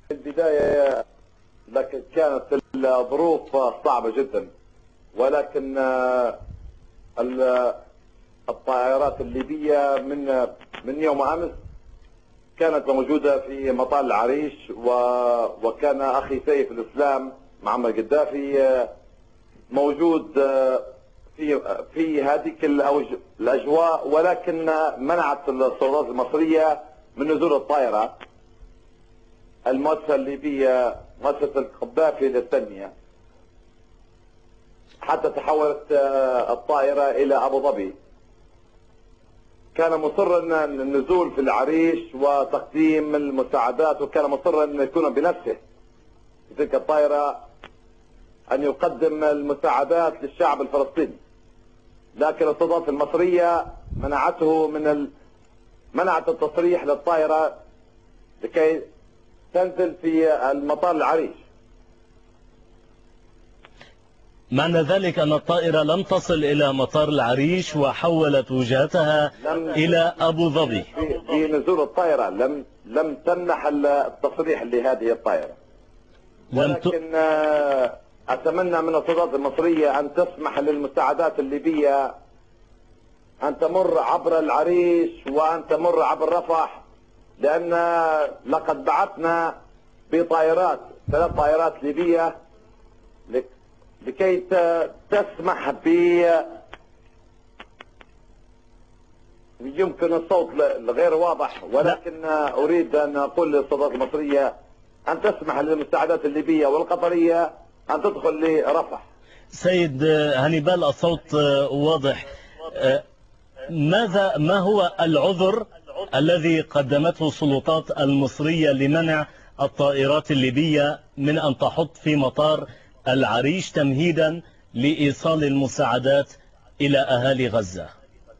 البداية لكن كانت الظروف صعبة جدا، ولكن الطائرات الليبية من يوم أمس كانت موجودة في مطار العريش، وكان أخي سيف الإسلام معمر القذافي موجود في هذه الأجواء، ولكن منعت السلطات المصرية من نزول الطائرة. المؤسسة الليبية مؤسسة القذافي للتنمية حتى تحولت الطائرة إلى أبو ظبي. كان مصرا النزول في العريش وتقديم المساعدات، وكان مصرا أن يكون بنفسه في تلك الطائرة أن يقدم المساعدات للشعب الفلسطيني، لكن السلطات المصرية منعت التصريح للطائرة لكي تنزل في المطار العريش. معنى ذلك أن الطائرة لم تصل إلى مطار العريش وحولت وجهتها إلى أبو ظبي. في نزول الطائرة لم تمنح التصريح لهذه الطائرة، ولكن أتمنى من السلطات المصرية أن تسمح للمساعدات الليبية أن تمر عبر العريش وأن تمر عبر رفح، لأن لقد بعثنا بطائرات 3 طائرات ليبية لكي تسمح يمكن الصوت غير واضح، ولكن أريد أن أقول للسلطات المصرية أن تسمح للمساعدات الليبية والقطرية أن تدخل لرفح. سيد هانيبال، الصوت واضح. ما هو العذر الذي قدمته السلطات المصرية لمنع الطائرات الليبية من أن تحط في مطار العريش تمهيدا لإيصال المساعدات إلى أهالي غزة؟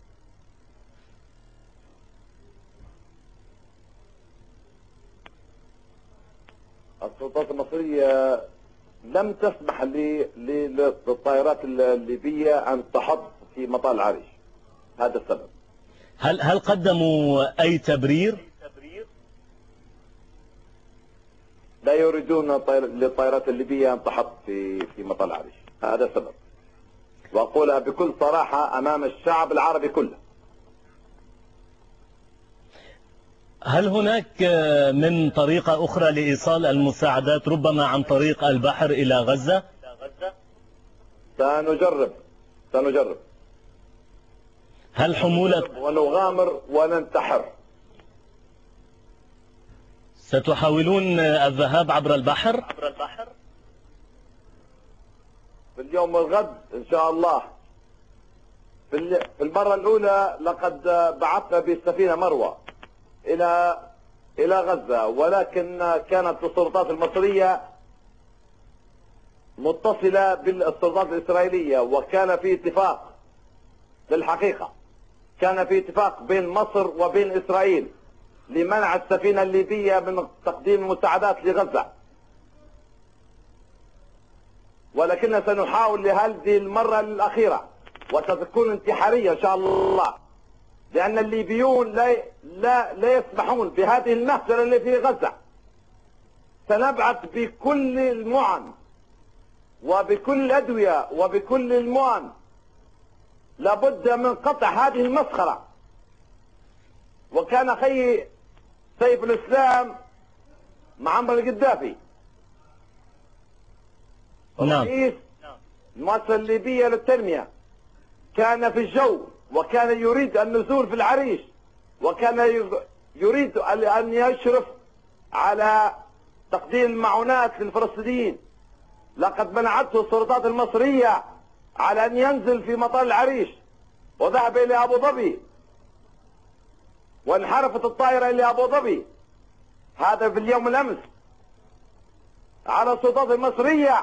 السلطات المصرية لم تسمح للطائرات الليبية أن تحط في مطار العريش، هذا السبب. هل قدموا أي تبرير؟ لا يريدون للطائرات الليبية أن تحط في مطار العريش، هذا السبب، وأقولها بكل صراحة أمام الشعب العربي كله. هل هناك من طريقة أخرى لإيصال المساعدات، ربما عن طريق البحر إلى غزة؟ سنجرب. هل حمولة ونغامر وننتحر. ستحاولون الذهاب عبر البحر؟ في اليوم الغد إن شاء الله. في المرة الأولى لقد بعثنا بالسفينة مروى إلى غزة، ولكن كانت السلطات المصرية متصلة بالسلطات الإسرائيلية، وكان في اتفاق، بالحقيقة كان في اتفاق بين مصر وبين إسرائيل لمنع السفينة الليبية من تقديم المساعدات لغزة، ولكننا سنحاول لهذه المرة الأخيرة، وستكون انتحارية إن شاء الله، لأن الليبيون لا يسمحون بهذه المهزلة اللي في غزة. سنبعث بكل المعن وبكل الأدوية وبكل المعن، لابد من قطع هذه المسخرة. وكان أخي سيف الإسلام معمر القذافي رئيس المؤسسة الليبية للتنمية، كان في الجو، وكان يريد النزول في العريش، وكان يريد أن يشرف على تقديم المعونات للفلسطينيين. لقد منعته السلطات المصرية على أن ينزل في مطار العريش، وذهب إلى أبو ظبي، وانحرفت الطائرة إلى أبو ظبي. هذا في اليوم الأمس. على السلطات المصرية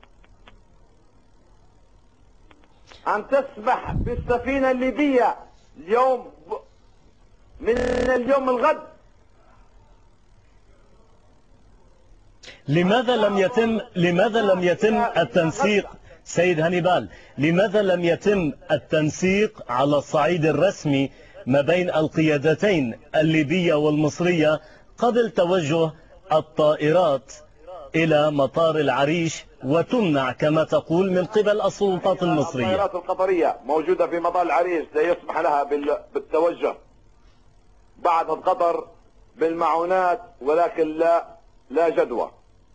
أن تسمح بالسفينة الليبية من اليوم الغد. لماذا لم يتم التنسيق سيد هانيبال؟ لماذا لم يتم التنسيق على الصعيد الرسمي ما بين القيادتين الليبية والمصرية قبل توجه الطائرات إلى مطار العريش وتمنع كما تقول من قبل السلطات المصرية. الطائرات القطرية موجودة في مطار العريش لا يسمح لها بالتوجه بعد قطر بالمعونات، ولكن لا جدوى،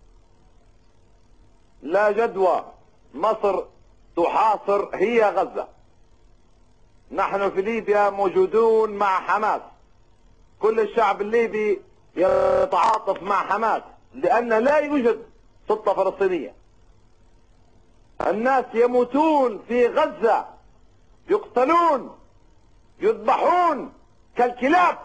لا جدوى. مصر تحاصر هي غزة. نحن في ليبيا موجودون مع حماس، كل الشعب الليبي يتعاطف مع حماس لأن لا يوجد سلطة فلسطينية. الناس يموتون في غزة، يقتلون، يذبحون كالكلاب.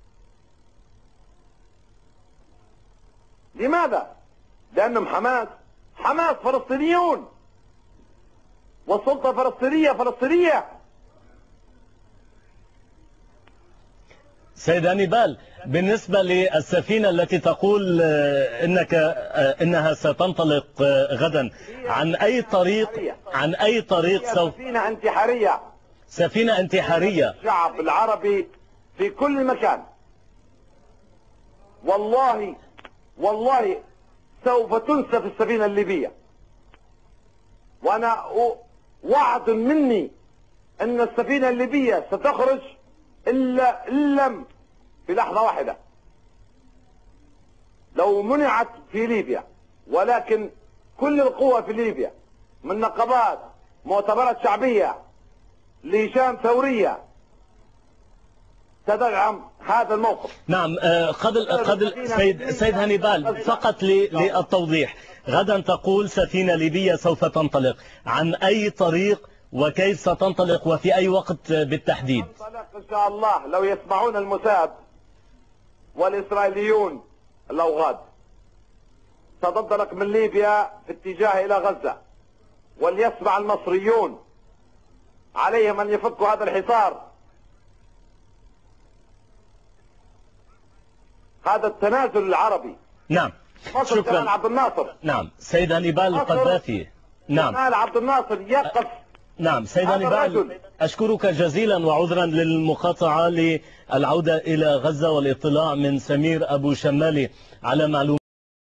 لماذا؟ لأنهم حماس فلسطينيون، والسلطة فلسطينية. سيد هانيبال، بالنسبة للسفينة التي تقول إنها ستنطلق غدا، عن أي طريق سوف؟ سفينة انتحارية. الشعب العربي في كل مكان والله سوف تنسف السفينة الليبية، وأنا وعد مني أن السفينة الليبية ستخرج إلا في لحظة واحدة لو منعت في ليبيا. ولكن كل القوى في ليبيا من نقابات، مؤتمرات شعبية، لجان ثورية تدعم هذا الموقف. نعم. قبل سيد هانيبال، فقط للتوضيح، غدا تقول سفينة ليبية سوف تنطلق، عن أي طريق وكيف ستنطلق وفي أي وقت بالتحديد؟ تنطلق إن شاء الله لو يسمعون الموساد والإسرائيليون الأوغاد، ستنطلق من ليبيا في اتجاه إلى غزة، وليسمع المصريون عليهم أن يفكوا هذا الحصار، هذا التنازل العربي. نعم، شكرا. عبد الناصر. نعم سيد هانيبال القذافي. نعم عبد الناصر يقف. نعم سيد هانيبال، أشكرك جزيلا وعذرا للمقاطعة، للعودة إلى غزة والاطلاع من سمير أبو شمالي على معلومات